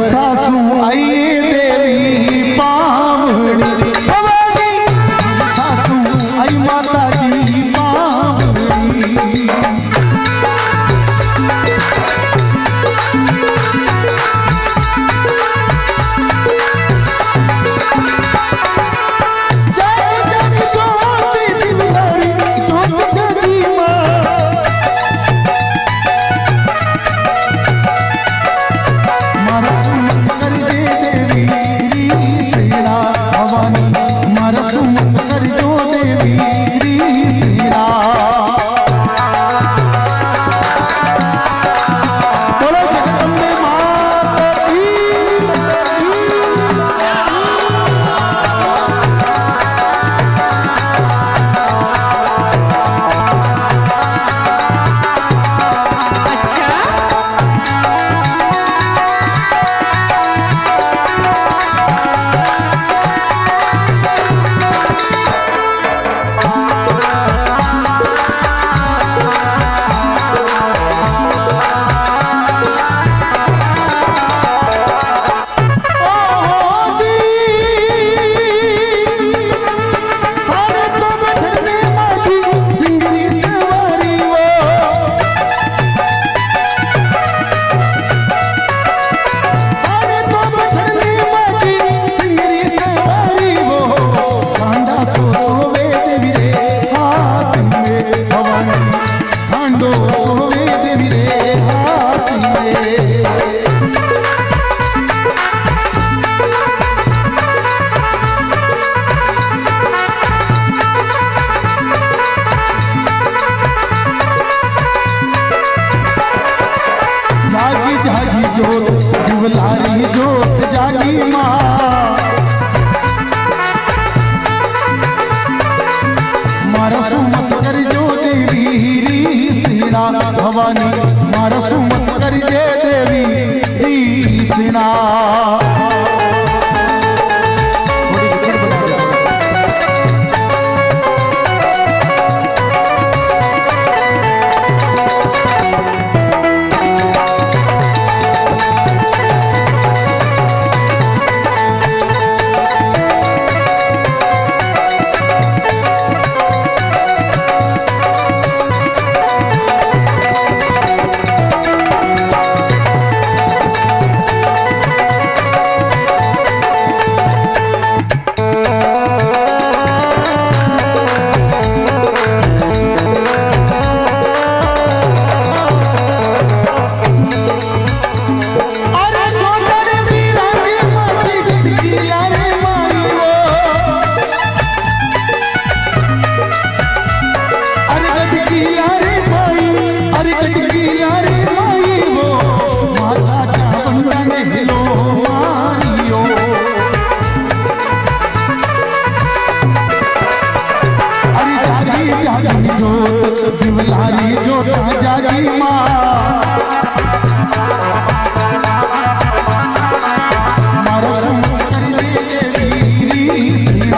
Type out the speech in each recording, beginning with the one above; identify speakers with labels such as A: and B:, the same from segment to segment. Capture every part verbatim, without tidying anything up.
A: सासू आइए देवी पावड़ी भवानी, सासू आई माता जी पावड़ी। दिवलारी जोत जागी माँ, मारा सुमत कर जो देवी श्रीना भवानी, मारा सुमत कर जे देवी श्रीना। दिवलारी जोत जागी माँ, मारा सुमत कर जे देवी श्रीना।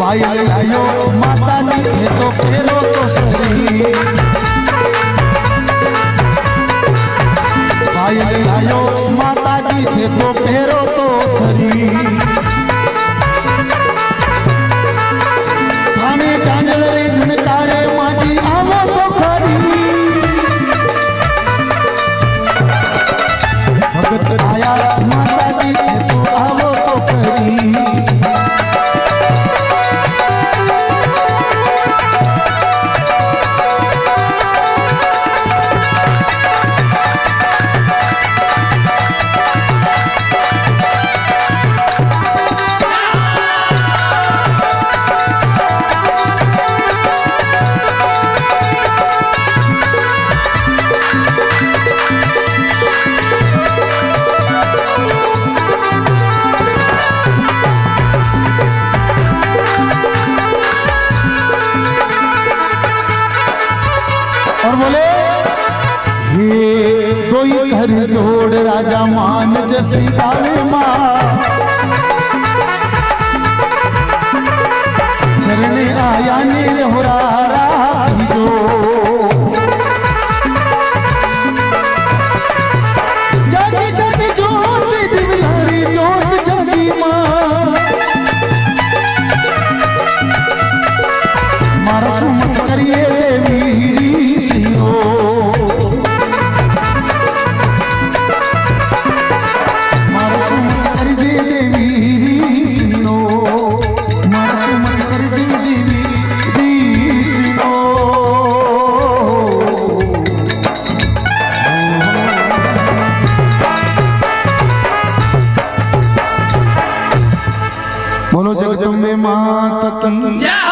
A: पायल लायो माता जी थे तो फेरो तो सरी, पायल लायो माता जी थे तो फेरो तो सरी। थाने चांदल रे झुनकारे माजी आवो तो खरी, भगत आया माता जी थे तो आवो तो खरी। और बोले ये कोई घर जोड़ राजा मान जैसी गावे माँ, शरणे आया नीर हो रहा जो, जागी जागी जोत दिवलारी जोत जागी माँ, मारा सुमत करिए वीरी सियो, मारा सुमत कर दे वीरी सियो, मारा सुमत कर दे वीरी सियो। बोलो जगदम्बे माता की।